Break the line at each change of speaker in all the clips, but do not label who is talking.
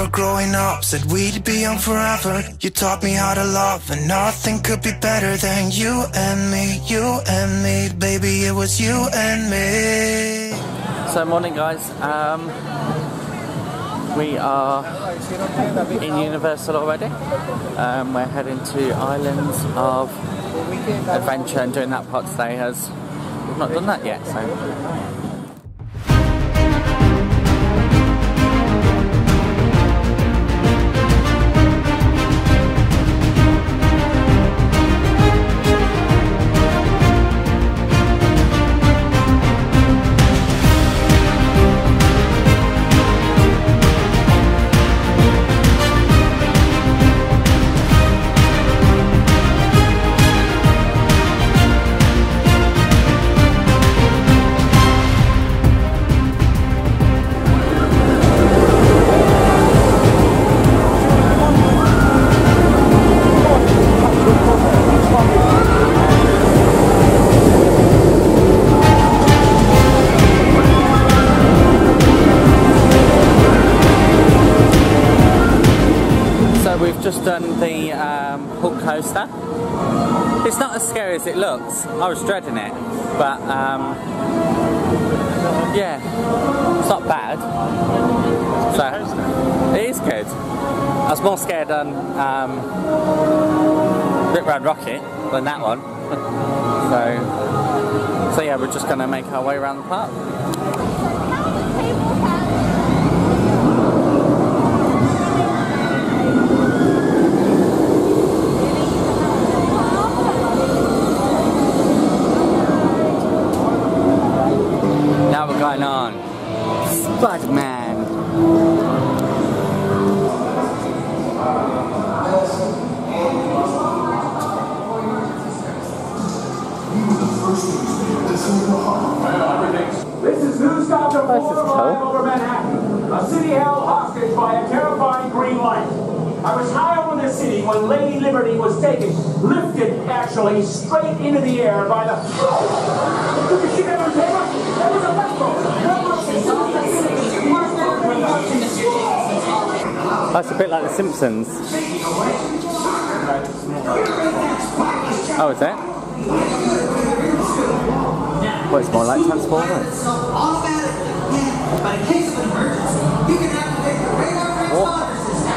were growing up, said we'd be young forever. You taught me how to love, and nothing could be better than you and me, you and me. Baby, it was you and me.
So morning guys, we are in Universal already. We're heading to Islands of Adventure and doing that part today, as we've not done that yet, so. We've just done the ROLLERCOASTER. It's not as scary as it looks. I was dreading it, but yeah, it's not bad. So it is good. I was more scared on Rip Ride Rocket than that one. so yeah, we're just going to make our way around the park. Going on Spider-Man.
This is News Stop to over Manhattan. A city held hostage by a terrifying green light. I was high over the city when Lady Liberty was taken, lifted actually, straight into the air by the... Did you see that on paper? That was a
That's a bit like The Simpsons. Oh, is it? Well, it's more like Transformers. But in case of an emergency, you can activate the radar transponder system.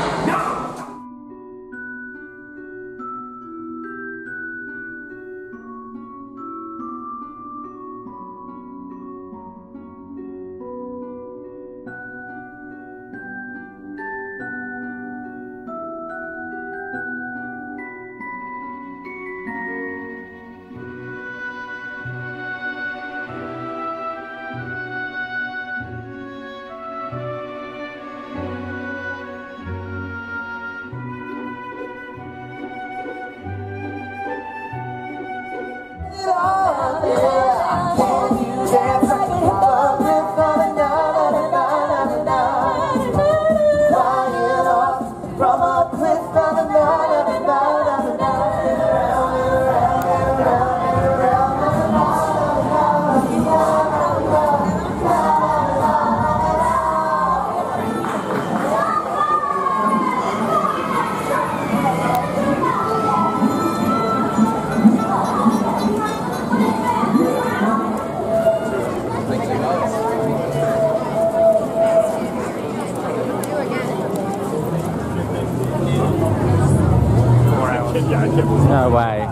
No way.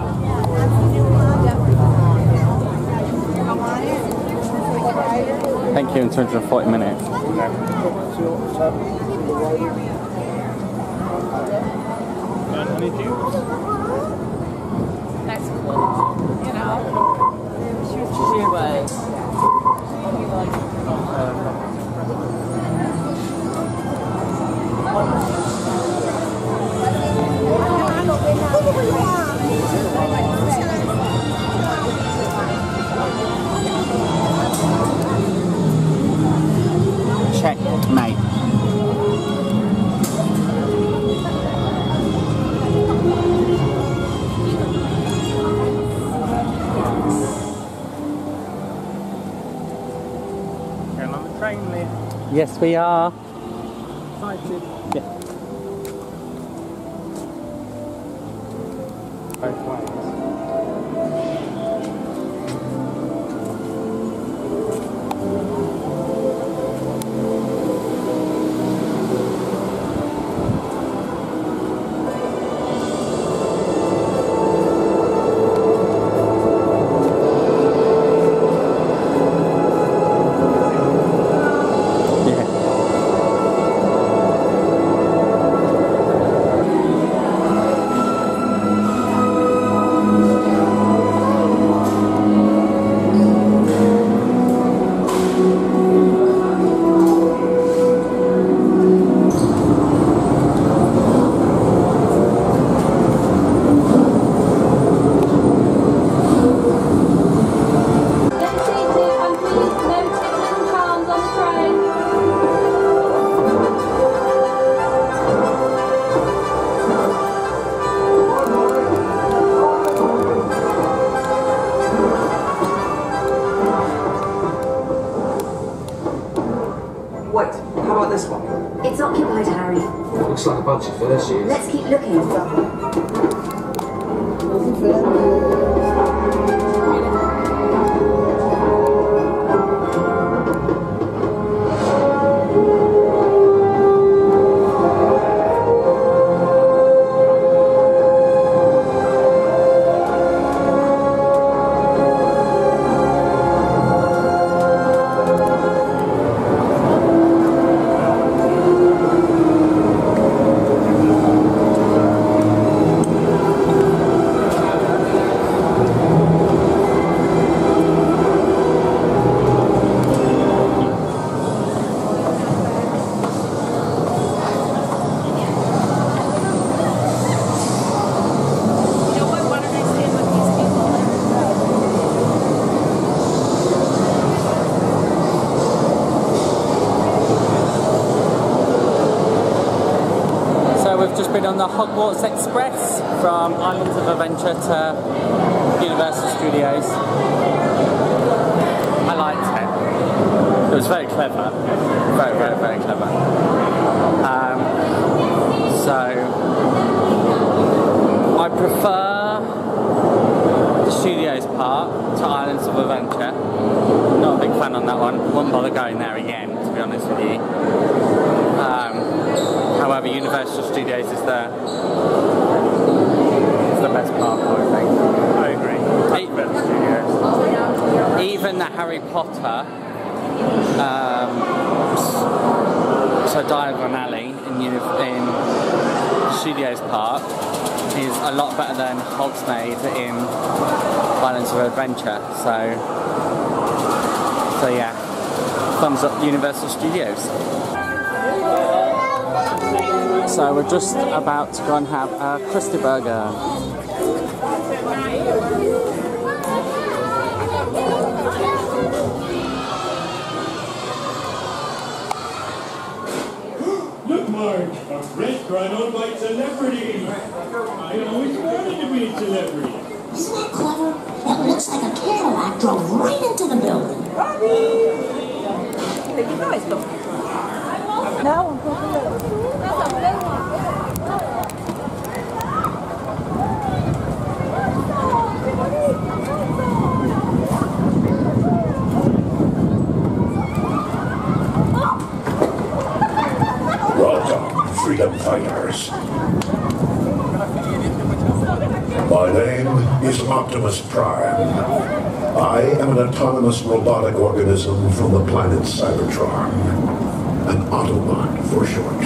Thank you in 240 minutes.
That's cool. You know, shoot your way.
Checkmate.
Going on the train lift.
Yes, we are.
Bye. excited?
Yeah.
Both ways.
Wait, how about this one?
It's occupied, Harry.
Looks like a bunch of first years.
Let's keep looking.
Just been on the Hogwarts Express from Islands of Adventure to Universal Studios. I liked it. It was very clever. Very, very, very clever. So I prefer the Studios part to Islands of Adventure. Not a big fan on that one. Wouldn't bother going there again, to be honest with you. However, Universal Studios is the best park, I think.
I agree.
Even the Harry Potter, so Diagon Alley in Studios Park is a lot better than Hogsmeade in Islands of Adventure. So yeah, thumbs up Universal Studios. So we're just about to go and have a Krusty Burger.
Look, Marge, a restaurant owned by celebrities. I always wanted to be a celebrity.
Isn't that clever? It looks like a Cadillac drove right into the building.
No.
Welcome, freedom fighters. My name is Optimus Prime. I am an autonomous robotic organism from the planet Cybertron. An Autobot for short.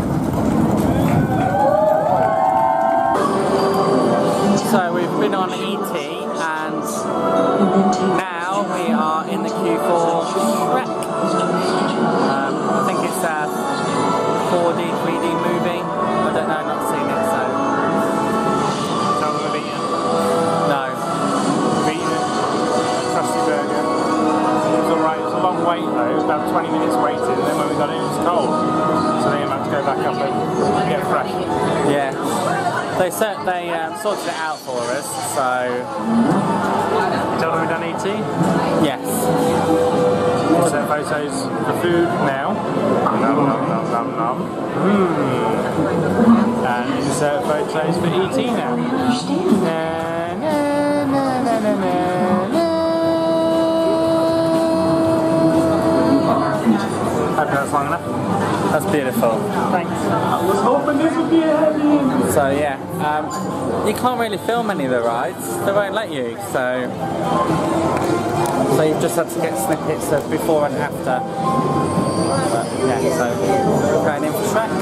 So we've been on ET and now we are in the queue for Shrek. I think it's a 4D, 3D movie. I don't know, I've not seen it, so.
Tell them I've eaten.
No.
I've eaten a Krusty Burger. It was alright, it was a long wait though, it was about 20 minutes waiting, and then when we got in it was cold. So then you have to go back up and get fresh.
Yeah. They sorted it out for us, so.
You told them we've done ET?
Yes.
Insert photos for food now. Nom nom nom nom nom. And insert photos for eating now. Hope that's long enough.
That's beautiful. Thanks.
I was hoping this would be a heavy.
So yeah, you can't really film any of the rides. They won't let you. So you've just had to get snippets of before and after. But yeah, so we're going in for Shrek.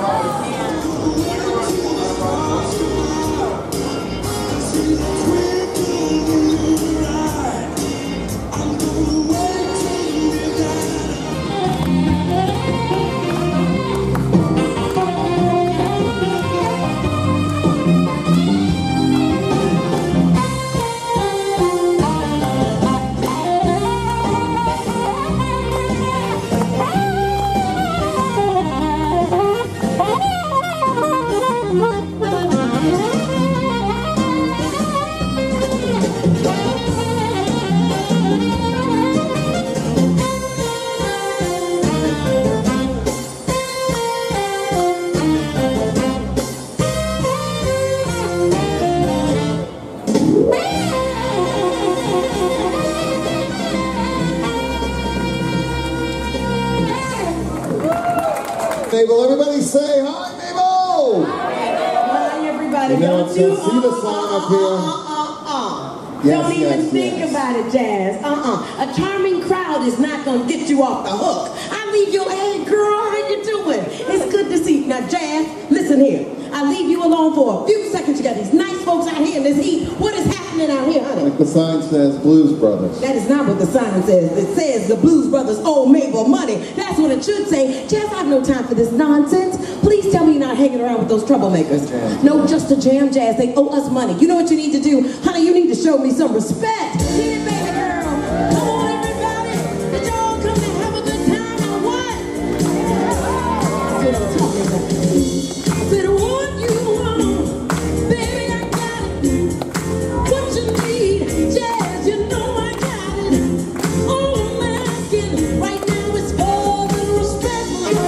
Mabel, everybody say hi, Mabel!
Hi, everybody.
Don't you see the sign up here? Yes,
Don't even think about it, Jazz. A charming crowd is not going to get you off the hook. I leave your head, girl. How you doing? It's good to see you. Now, Jazz, listen here. I leave you alone for a few seconds. You got these nice folks out here in this heat. What is happening out here, honey?
Like the sign says, Blues Brothers.
That is not what the sign says. It says the Blues Brothers owe Mabel money. That's what it should say. Jazz, I have no time for this nonsense. Please tell me you're not hanging around with those troublemakers. No, just a jam, Jazz. They owe us money. You know what you need to do? Honey, you need to show me some respect. Get it, baby girl. Come on, everybody. Did y'all come to have a good time or what? That's what I'm talking about. I said, what you want, baby, I got it. What you need, Jazz, you know I got it. All I'm asking right now is for the respect.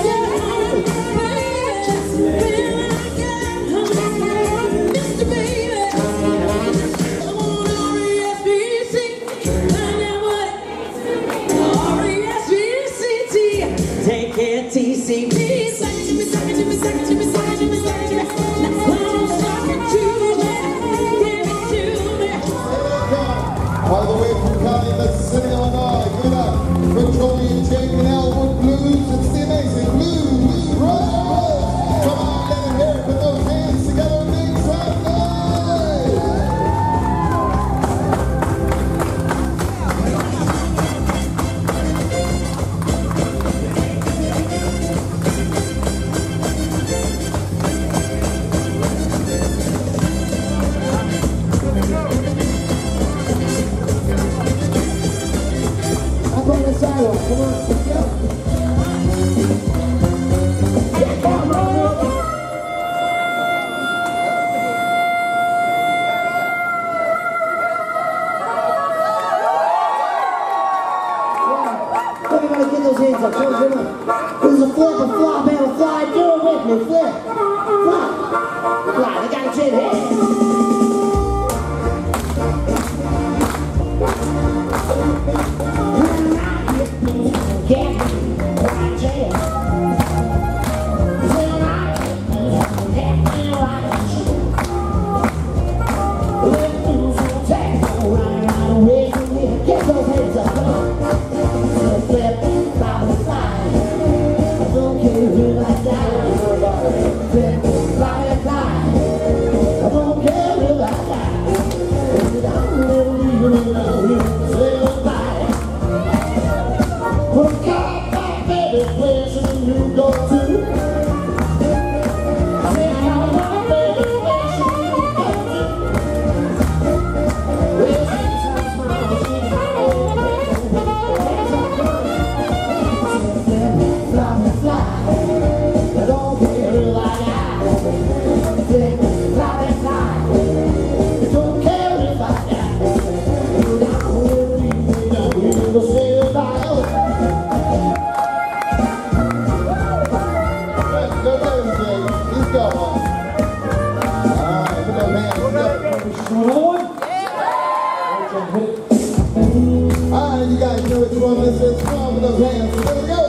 Mr. Baby, I want R-E-S-P-C. Find out what R-E-S-P-C-T. Take care, TCP. Suck it to me, suck it to me, suck it to me, suck it to me, suck it to me. Now come on, suck it to me. Give it to me.
All the way from Kansas City, Illinois. Give it up for Joey and Jake and Elwood Blues. It's the amazing Blues Brothers. Come on, let it hear it. Put those hands together and make some noise. Up on the sidewalk. Come on, let's go.
Everybody get those hands up. Come on, come on. This is a flip, a flop, and a fly. Do it with me. Flip. Flop. Fly. I gotta say that. Get those hands up. Flip, flop, and fly. I don't care who I die. Flip, flop, and fly. I don't care who I die. I'm living say goodbye. Well, God, my baby, place you go to. Say, God, my baby, place you go to. Well, sometimes my machine, I don't care who I die.
go. Alright, put those hands together.
Another one?
Alright, you guys know which one this is. Come on, put those hands. Here we go.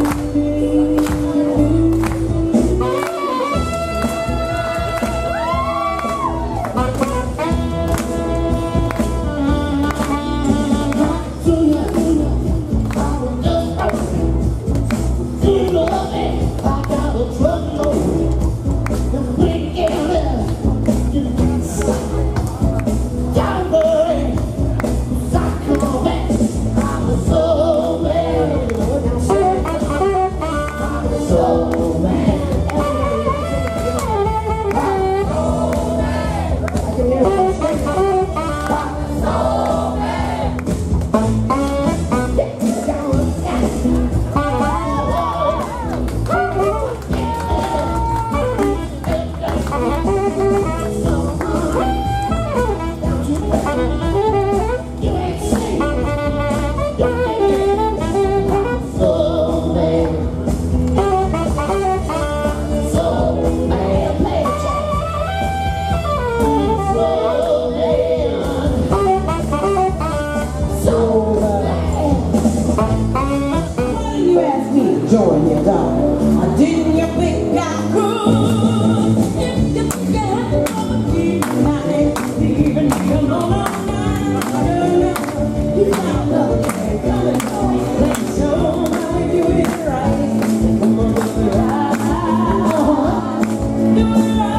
Join your dog. Didn't you think I could? If you think I have to keep my name, even if you're not mine. You found love, coming home. Let's show how we do it right. Come on, do it right. Do it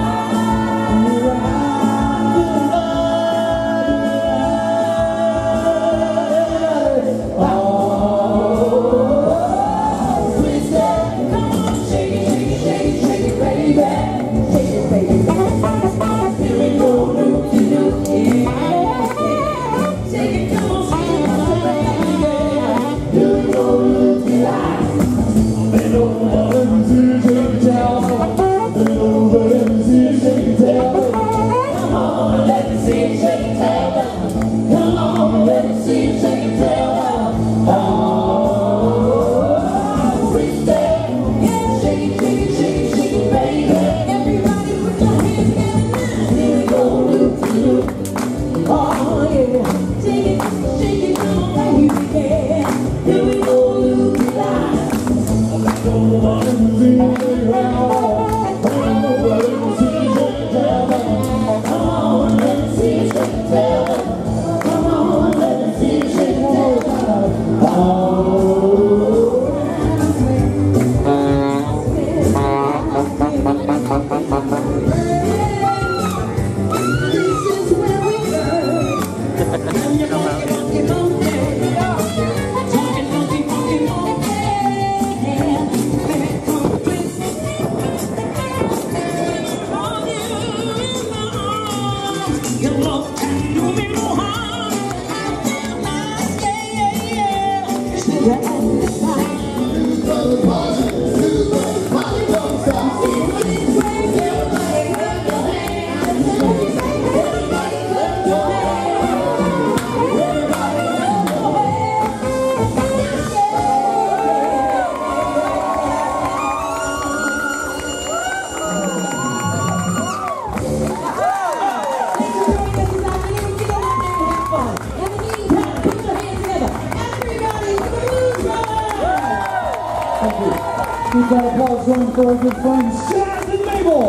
Keep that applause going for our good friends, Chaz and Mabel.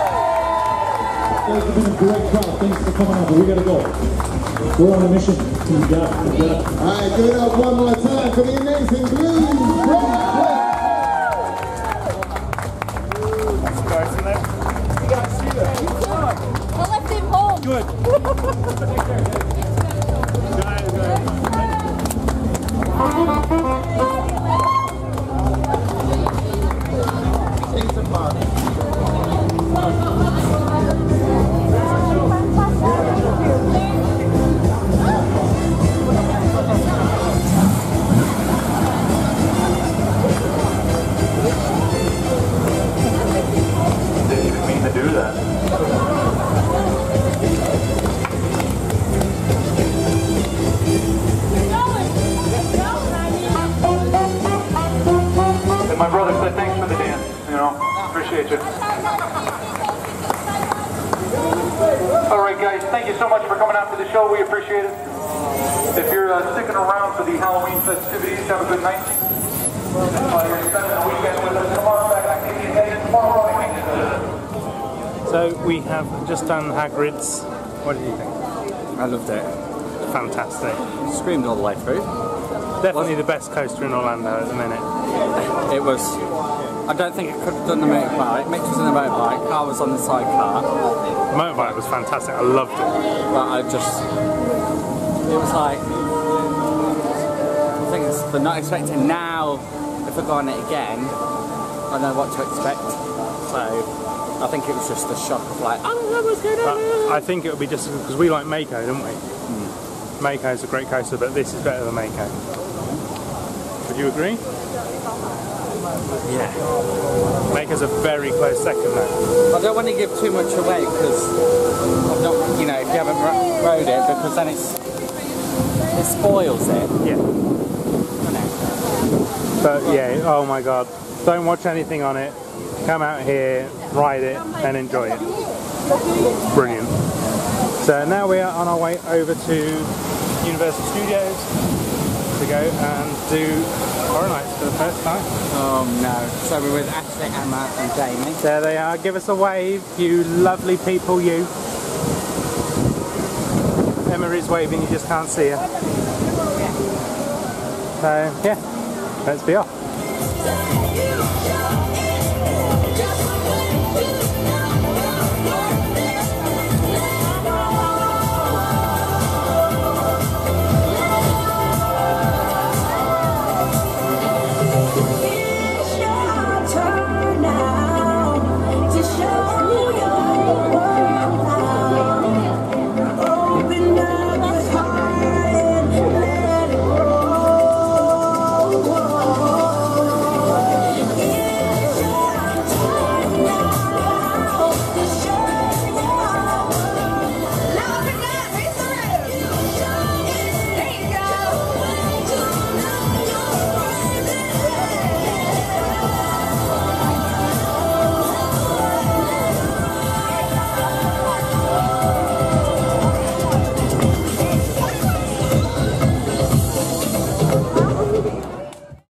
Guys have been a great crowd. Thanks for coming out, but we gotta go. We're on a mission. You got it.
All right, give it up one more time for the amazing blues.
You guys see that?
I left him home.
Good. Take care.
Take some fun.
Didn't even mean to do that. And my brother said thanks for the dance, you know, appreciate you.
Alright guys, thank you so much for coming out to the show, we appreciate it. If you're sticking around for the Halloween festivities, have a good night. You're spending the weekend with us tomorrow, back tomorrow morning.
So we have just done Hagrids. What did you think?
I loved it.
Fantastic.
Screamed all the way through.
Definitely the best coaster in Orlando at the minute.
It was. I don't think it could have done the motorbike. Mitch was in the motorbike, car was on the sidecar.
The motorbike was fantastic, I loved it.
But I just... It was like... I think it's... They're not expecting now, if I go on it again, I know what to expect. So... I think it was just a shock of like, I don't know what's going on.
I think it would be just because we like Mako, don't we? Mako's a great coaster, but this is better than Mako. Would you agree?
Yeah.
Mako's a very close second though.
I don't want to give too much away because I'm not, you know, if you haven't rode it, because then it spoils it.
Yeah. But yeah, oh my god, don't watch anything on it. Come out here, ride it, and enjoy it. Brilliant. So now we are on our way over to Universal Studios to go and do Horror Nights for the first time.
Oh no. So we're with Ashley, Emma and Jamie.
There they are. Give us a wave, you lovely people, you. Emma is waving, you just can't see her. So, yeah, let's be off.